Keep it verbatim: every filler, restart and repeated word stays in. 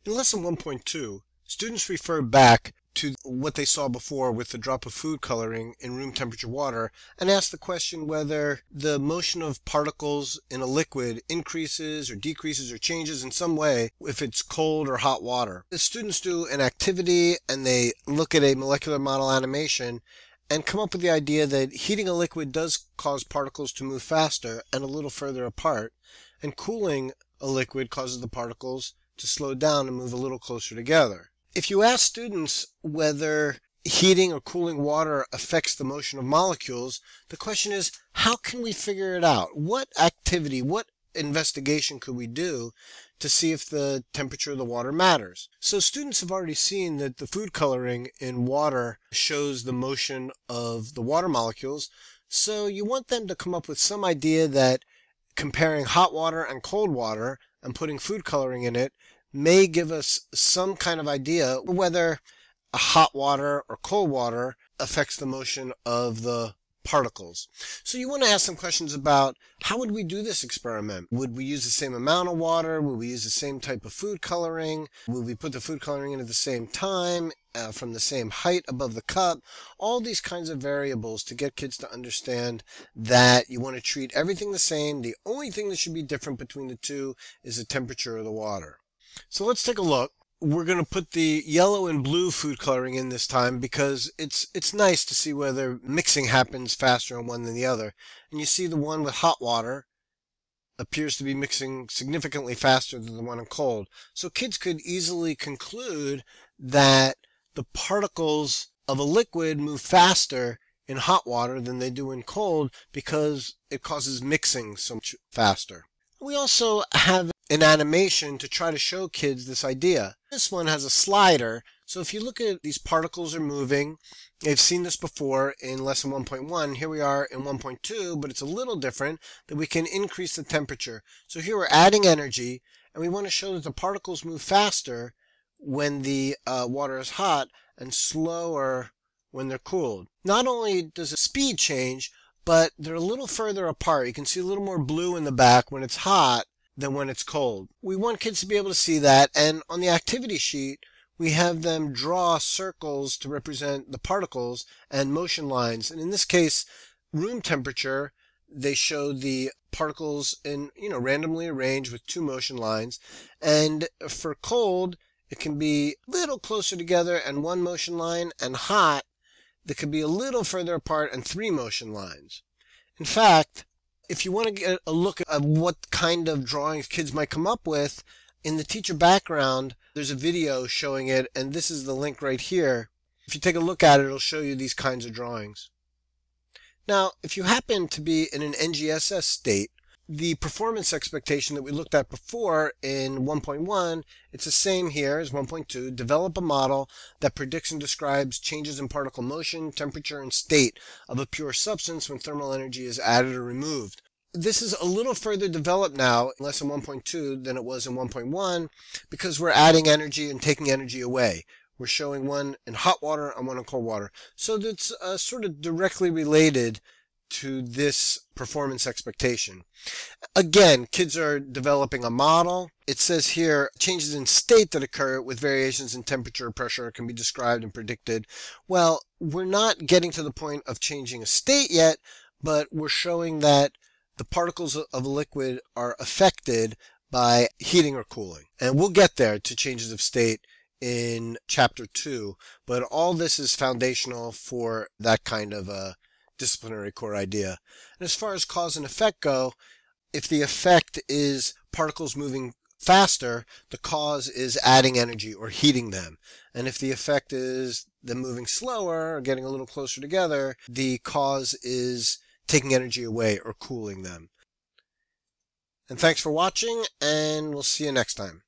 In lesson one point two, students referred back to what they saw before with the drop of food coloring in room temperature water and asked the question whether the motion of particles in a liquid increases or decreases or changes in some way if it's cold or hot water. The students do an activity and they look at a molecular model animation and come up with the idea that heating a liquid does cause particles to move faster and a little further apart, and cooling a liquid causes the particles to slow down and move a little closer together. If you ask students whether heating or cooling water affects the motion of molecules, the question is, how can we figure it out? What activity, what investigation could we do to see if the temperature of the water matters? So students have already seen that the food coloring in water shows the motion of the water molecules, so you want them to come up with some idea that comparing hot water and cold water and putting food coloring in it may give us some kind of idea whether a hot water or cold water affects the motion of the particles. So you want to ask some questions about how would we do this experiment? Would we use the same amount of water? Would we use the same type of food coloring? Would we put the food coloring in at the same time, uh, from the same height above the cup? All these kinds of variables to get kids to understand that you want to treat everything the same. The only thing that should be different between the two is the temperature of the water. So let's take a look. We're going to put the yellow and blue food coloring in this time because it's it's nice to see whether mixing happens faster on one than the other. And you see the one with hot water appears to be mixing significantly faster than the one in cold. So kids could easily conclude that the particles of a liquid move faster in hot water than they do in cold because it causes mixing so much faster. We also have an animation to try to show kids this idea. This one has a slider, so if you look at these particles are moving. They've seen this before in lesson one point one. Here we are in one point two, but it's a little different that we can increase the temperature. So here we're adding energy, and we want to show that the particles move faster when the uh, water is hot and slower when they're cooled. Not only does the speed change, but they're a little further apart. You can see a little more blue in the back when it's hot than when it's cold. We want kids to be able to see that, and on the activity sheet we have them draw circles to represent the particles and motion lines. And in this case, room temperature, they show the particles in, you know, randomly arranged with two motion lines. And for cold, it can be a little closer together and one motion line, and hot, that could be a little further apart and three motion lines. In fact, if you want to get a look at what kind of drawings kids might come up with, in the teacher background, there's a video showing it, and this is the link right here. If you take a look at it, it'll show you these kinds of drawings. Now, if you happen to be in an N G S S state, the performance expectation that we looked at before in one point one, it's the same here as one point two. Develop a model that predicts and describes changes in particle motion, temperature, and state of a pure substance when thermal energy is added or removed. This is a little further developed now in lesson one point two than it was in one point one because we're adding energy and taking energy away. We're showing one in hot water and one in cold water. So that's uh, sort of directly related to this performance expectation. Again, kids are developing a model. It says here, changes in state that occur with variations in temperature or pressure can be described and predicted. Well, we're not getting to the point of changing a state yet, but we're showing that the particles of a liquid are affected by heating or cooling. And we'll get there to changes of state in chapter two, but all this is foundational for that kind of a disciplinary core idea. And as far as cause and effect go, if the effect is particles moving faster, the cause is adding energy or heating them. And if the effect is them moving slower or getting a little closer together, the cause is taking energy away or cooling them. And thanks for watching, and we'll see you next time.